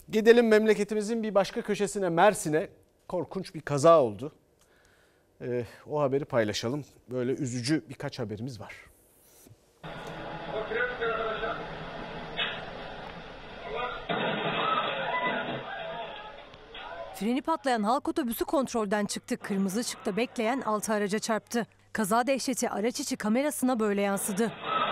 Gidelim memleketimizin bir başka köşesine, Mersin'e. Korkunç bir kaza oldu. O haberi paylaşalım. Böyle üzücü birkaç haberimiz var. Freni patlayan halk otobüsü kontrolden çıktı. Kırmızı ışıkta bekleyen 6 araca çarptı. Kaza dehşeti araç içi kamerasına böyle yansıdı.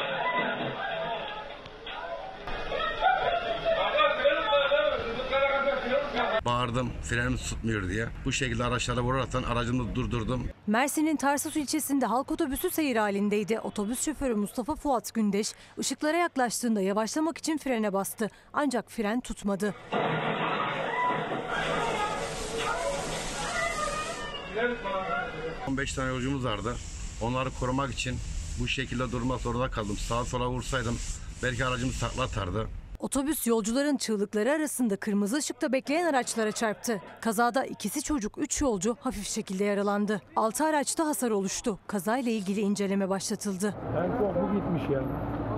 Bağırdım, frenim tutmuyor diye. Bu şekilde araçlara vuraraktan aracımı durdurdum. Mersin'in Tarsus ilçesinde halk otobüsü seyir halindeydi. Otobüs şoförü Mustafa Fuat Gündeş ışıklara yaklaştığında yavaşlamak için frene bastı. Ancak fren tutmadı. ...15 tane yolcumuz vardı. Onları korumak için bu şekilde durmak zorunda kaldım. Sağa sola vursaydım belki aracımız takla atardı. Otobüs yolcuların çığlıkları arasında kırmızı ışıkta bekleyen araçlara çarptı. Kazada ikisi çocuk, 3 yolcu hafif şekilde yaralandı. 6 araçta hasar oluştu. Kazayla ilgili inceleme başlatıldı. Ben çok mu gitmiş yani?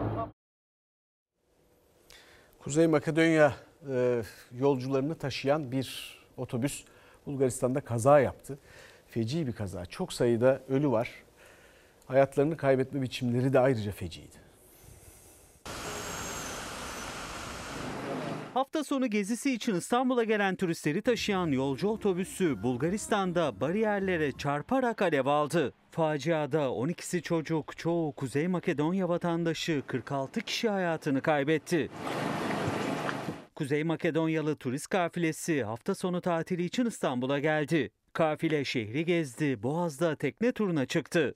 Kuzey Makedonya yolcularını taşıyan bir otobüs Bulgaristan'da kaza yaptı. Feci bir kaza. Çok sayıda ölü var. Hayatlarını kaybetme biçimleri de ayrıca feciydi. Hafta sonu gezisi için İstanbul'a gelen turistleri taşıyan yolcu otobüsü Bulgaristan'da bariyerlere çarparak alev aldı. Faciada 12'si çocuk, çoğu Kuzey Makedonya vatandaşı, 46 kişi hayatını kaybetti. Kuzey Makedonyalı turist kafilesi hafta sonu tatili için İstanbul'a geldi. Kafile şehri gezdi, Boğaz'da tekne turuna çıktı.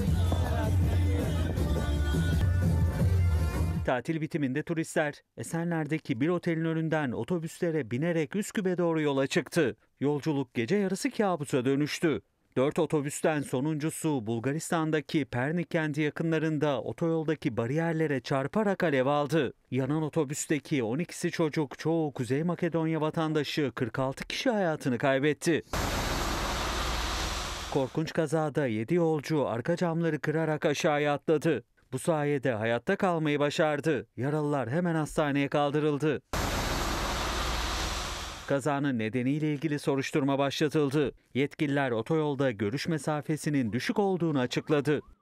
Tatil bitiminde turistler Esenler'deki bir otelin önünden otobüslere binerek Üsküp'e doğru yola çıktı. Yolculuk gece yarısı kabusa dönüştü. 4 otobüsten sonuncusu Bulgaristan'daki Pernik kenti yakınlarında otoyoldaki bariyerlere çarparak alev aldı. Yanan otobüsteki 12'si çocuk, çoğu Kuzey Makedonya vatandaşı, 46 kişi hayatını kaybetti. Korkunç kazada 7 yolcu arka camları kırarak aşağıya atladı. Bu sayede hayatta kalmayı başardı. Yaralılar hemen hastaneye kaldırıldı. Kazanın nedeniyle ilgili soruşturma başlatıldı. Yetkililer otoyolda görüş mesafesinin düşük olduğunu açıkladı.